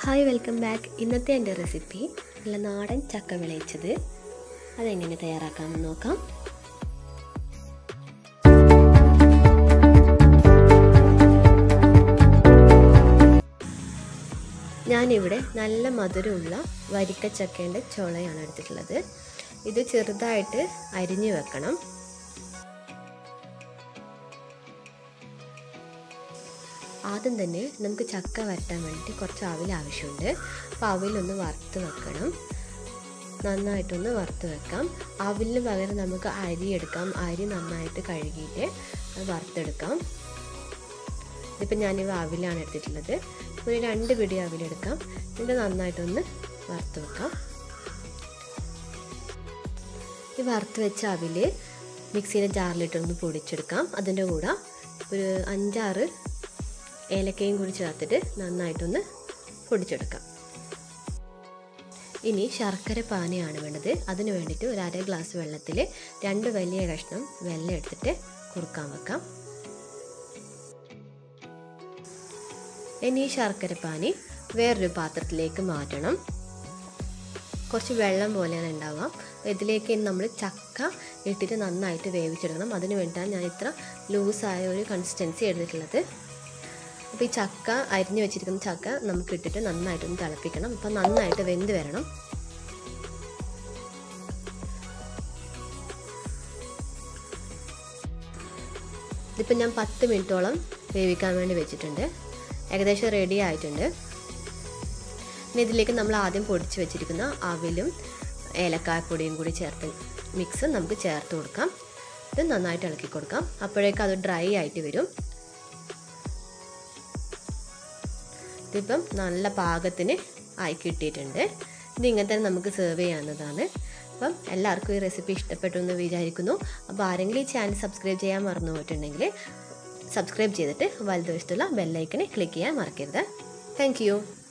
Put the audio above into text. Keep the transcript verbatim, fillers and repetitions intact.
Hi welcome back. ഇന്നത്തെ എൻ്റെ recipe നല്ല നാടൻ ചക്ക വിളയിച്ചത്. അതെങ്ങനെ തയ്യാറാക്കാമെന്ന് നോക്കാം. ഞാനിവിടെ നല്ല മധുരമുള്ള വരിക്കച്ചക്കേൻ്റെ ചുളയാണ് എടുത്തിട്ടുള്ളത്. ഇത് ചെറുതായിട്ട് അരിഞ്ഞു വെക്കണം. ആദ്യം തന്നെ നമുക്ക് ചക്ക വരട്ടാൻ വേണ്ടിയിട്ട് കുറച്ച് അവിൽ ആവശ്യമുണ്ട്. അപ്പോൾ അവിലൊന്ന് വറുത്ത് വെക്കണം, നന്നായിട്ടൊന്ന് വറുത്ത് വെക്കാം. അവിലിന് പകരം നമുക്ക് അരി എടുക്കാം. അരി നന്നായിട്ട് കഴുകിയിട്ട് അത് വറുത്തെടുക്കാം. ഇതിപ്പോൾ ഞാനിവ അവിലാണ് എടുത്തിട്ടുള്ളത്. ഒരു രണ്ട് പിടി അവിലെടുക്കാം. ഇത് നന്നായിട്ടൊന്ന് വറുത്ത് വെക്കാം. ഈ വറുത്ത് വെച്ച അവിൽ മിക്സിയുടെ ജാറിലിട്ടൊന്ന് പൊടിച്ചെടുക്കാം. അതിൻ്റെ കൂടെ ഒരു അഞ്ചാറ് ഏലക്കയും കൂടി ചേർത്തിട്ട് നന്നായിട്ടൊന്ന് പൊടിച്ചെടുക്കാം. ഇനി ശർക്കര പാനിയാണ് വേണ്ടത്. അതിന് വേണ്ടിയിട്ട് ഒരു അര ഗ്ലാസ് വെള്ളത്തിൽ രണ്ട് വലിയ കഷ്ണം വെള്ളം എടുത്തിട്ട് കുറുക്കാൻ വെക്കാം. ഇനി ഈ ശർക്കര പാനി വേറൊരു പാത്രത്തിലേക്ക് മാറ്റണം. കുറച്ച് വെള്ളം പോലെയാണ് ഉണ്ടാവുക. ഇതിലേക്ക് നമ്മൾ ചക്ക ഇട്ടിട്ട് നന്നായിട്ട് വേവിച്ചെടുക്കണം. അതിന് വേണ്ടിയിട്ടാണ് ഞാൻ ഇത്ര ലൂസായ ഒരു കൺസിസ്റ്റൻസി എടുത്തിട്ടുള്ളത്. അപ്പോൾ ഈ ചക്ക അരിഞ്ഞു വെച്ചിരിക്കുന്ന ചക്ക നമുക്ക് ഇട്ടിട്ട് നന്നായിട്ടൊന്ന് തിളപ്പിക്കണം. അപ്പോൾ നന്നായിട്ട് വെന്ത് വരണം. ഇതിപ്പോൾ ഞാൻ പത്ത് മിനിറ്റോളം വേവിക്കാൻ വേണ്ടി വെച്ചിട്ടുണ്ട്. ഏകദേശം റെഡി ആയിട്ടുണ്ട്. ഇനി ഇതിലേക്ക് നമ്മൾ ആദ്യം പൊടിച്ച് വെച്ചിരിക്കുന്ന അവിലും ഏലക്കായപ്പൊടിയും കൂടി ചേർത്ത് മിക്സ് നമുക്ക് ചേർത്ത് കൊടുക്കാം. ഇത് നന്നായിട്ട് ഇളക്കി കൊടുക്കാം. അപ്പോഴേക്കും അത് ഡ്രൈ ആയിട്ട് വരും. ഇതിപ്പം നല്ല പാകത്തിന് ആയി കിട്ടിയിട്ടുണ്ട്. ഇത് ഇങ്ങനെ തന്നെ നമുക്ക് സെർവ് ചെയ്യാവുന്നതാണ്. അപ്പം എല്ലാവർക്കും ഈ റെസിപ്പി ഇഷ്ടപ്പെട്ടു എന്ന് വിചാരിക്കുന്നു. അപ്പോൾ ആരെങ്കിലും ഈ ചാനൽ സബ്സ്ക്രൈബ് ചെയ്യാൻ മറന്നു പോയിട്ടുണ്ടെങ്കിൽ സബ്സ്ക്രൈബ് ചെയ്തിട്ട് വലതുവശത്തുള്ള ബെല്ലൈക്കനെ ക്ലിക്ക് ചെയ്യാൻ മറക്കരുത്. Thank U.